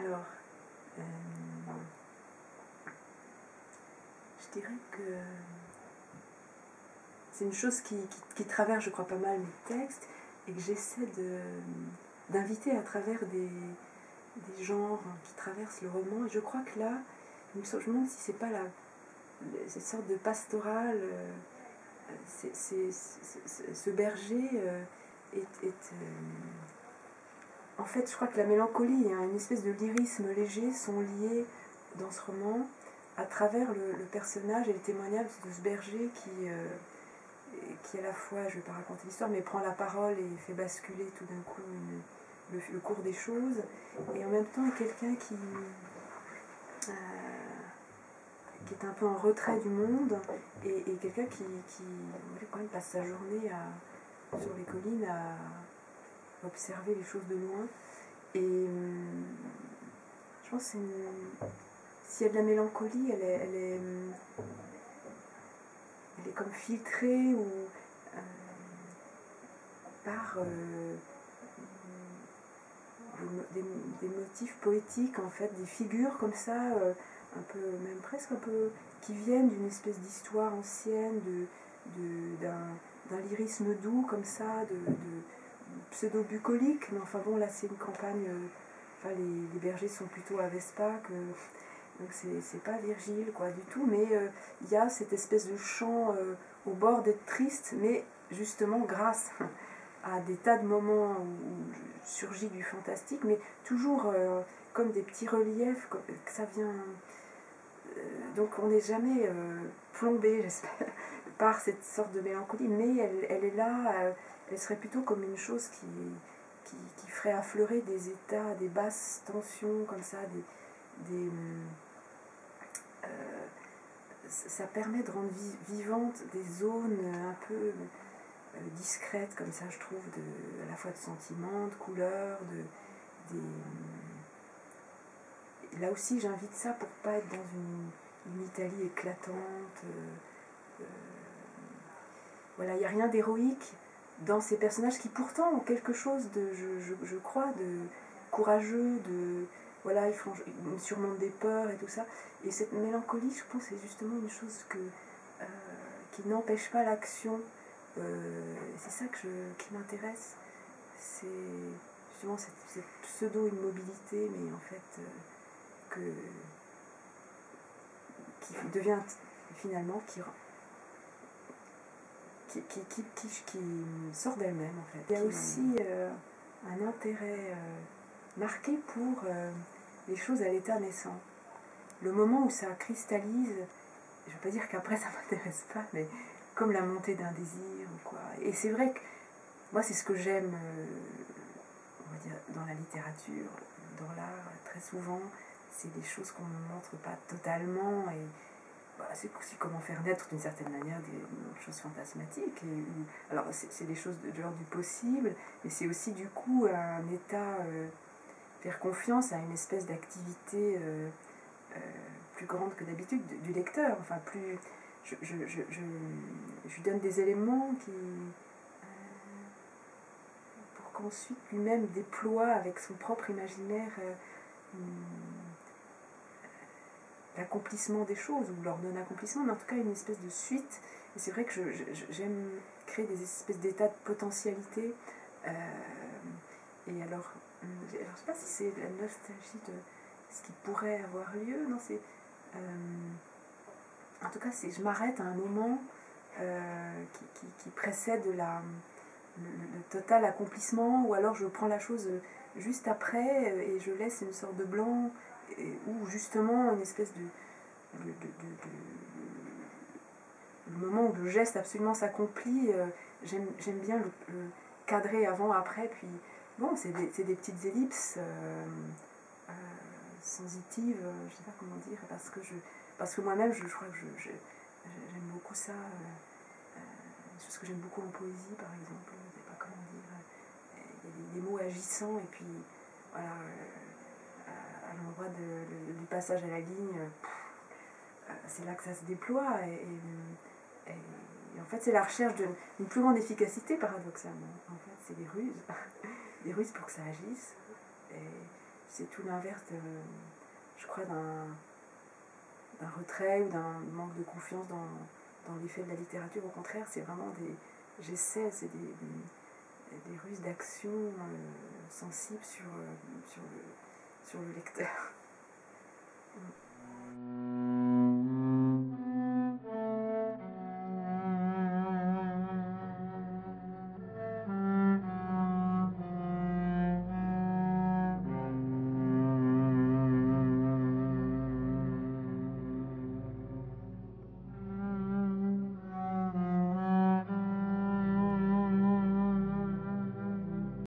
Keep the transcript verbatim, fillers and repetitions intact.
Alors, euh, je dirais que c'est une chose qui, qui, qui traverse, je crois, pas mal mes textes, et que j'essaie de, d'inviter à travers des, des genres qui traversent le roman. Et je crois que là, je me demande si c'est pas la, cette sorte de pastorale, euh, c'est, c'est, c'est, ce berger euh, est... est euh, en fait, je crois que la mélancolie et une espèce de lyrisme léger sont liés dans ce roman à travers le, le personnage et le témoignage de ce berger qui, euh, qui à la fois, je ne vais pas raconter l'histoire, mais prend la parole et fait basculer tout d'un coup une, le, le cours des choses, et en même temps est quelqu'un qui, euh, qui est un peu en retrait du monde, et, et quelqu'un qui, qui quand même passe sa journée à, sur les collines à observer les choses de loin. Et euh, je pense que c'est une... s'il y a de la mélancolie, elle est, elle est, elle est comme filtrée ou euh, par euh, des, des, des motifs poétiques, en fait, des figures comme ça, euh, un peu, même presque un peu, qui viennent d'une espèce d'histoire ancienne, de, de, d'un, d'un lyrisme doux comme ça, de, de pseudo-bucolique, mais enfin bon, là c'est une campagne, euh, enfin les, les bergers sont plutôt à Vespa, que, donc c'est, c'est pas Virgile quoi du tout, mais il euh, y a cette espèce de chant euh, au bord d'être triste, mais justement grâce à des tas de moments où, où surgit du fantastique, mais toujours euh, comme des petits reliefs, comme, que ça vient... Euh, donc on n'est jamais euh, plombé, j'espère, par cette sorte de mélancolie, mais elle, elle est là, euh, elle serait plutôt comme une chose qui, qui, qui ferait affleurer des états, des basses tensions, comme ça, des... des euh, ça permet de rendre vivantes des zones un peu euh, discrètes, comme ça, je trouve, de, à la fois de sentiments, de couleurs, de, des... Là aussi, j'invite ça pour pas être dans une, une Italie éclatante. Euh, euh, voilà, il n'y a rien d'héroïque dans ces personnages qui pourtant ont quelque chose de, je, je, je crois, de courageux, de... Voilà, ils, font, ils surmontent des peurs et tout ça. Et cette mélancolie, je pense, c'est justement une chose que, euh, qui n'empêche pas l'action. Euh, c'est ça que je, qui m'intéresse. C'est justement cette, cette pseudo-immobilité, mais en fait, euh, que, qui devient finalement, qui, qui, qui, qui, qui, qui sort d'elle-même, en fait. Il y a aussi euh, un intérêt euh, marqué pour euh, les choses à l'état naissant. Le moment où ça cristallise, je ne veux pas dire qu'après ça ne m'intéresse pas, mais comme la montée d'un désir ou quoi. Et c'est vrai que moi c'est ce que j'aime, euh, on va dire, dans la littérature, dans l'art, très souvent, c'est des choses qu'on ne montre pas totalement, et voilà, c'est aussi comment faire naître d'une certaine manière des choses fantasmatiques. Et, alors c'est, c'est des choses de, de l'ordre du possible, mais c'est aussi du coup un état, euh, faire confiance à une espèce d'activité euh, euh, plus grande que d'habitude du lecteur, enfin plus... Je, je, je, je, je lui donne des éléments qui... Euh, pour qu'ensuite lui-même déploie avec son propre imaginaire euh, l'accomplissement des choses, ou leur non-accomplissement, mais en tout cas une espèce de suite. Et c'est vrai que je, je, j'aime créer des espèces d'états de potentialité. Euh, et alors, alors, je ne sais pas si c'est la nostalgie de ce qui pourrait avoir lieu, non, c'est... Euh, en tout cas, c'est, je m'arrête à un moment euh, qui, qui, qui précède la, le, le total accomplissement, ou alors je prends la chose juste après et je laisse une sorte de blanc, et, ou justement une espèce de, de, de, de, de le moment où le geste absolument s'accomplit, euh, j'aime, j'aime bien le, le cadrer avant, après, puis bon, c'est des, c'est des petites ellipses euh, euh, sensitives, je ne sais pas comment dire, parce que je parce que moi-même, je, je crois que je, je, j'aime beaucoup ça, euh, euh, chose que j'aime beaucoup en poésie, par exemple, je ne sais pas comment dire, il y a des, des mots agissants, et puis voilà, euh, à, à l'endroit de, de, du passage à la ligne, euh, c'est là que ça se déploie, et, et, et en fait c'est la recherche d'une plus grande efficacité, paradoxalement. En fait c'est des ruses, des ruses pour que ça agisse, et c'est tout l'inverse, de, je crois, d'un, d'un retrait ou d'un manque de confiance dans, dans l'effet de la littérature. Au contraire, c'est vraiment des... J'essaie, c'est des, des, des ruses d'action euh, sensibles sur, euh, sur, le, sur le lecteur.